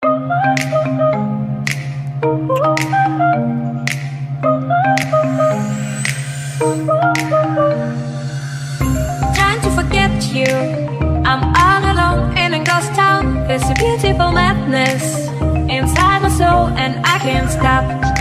Trying to forget you, I'm all alone in a ghost town. There's a beautiful madness inside my soul, and I can't stop.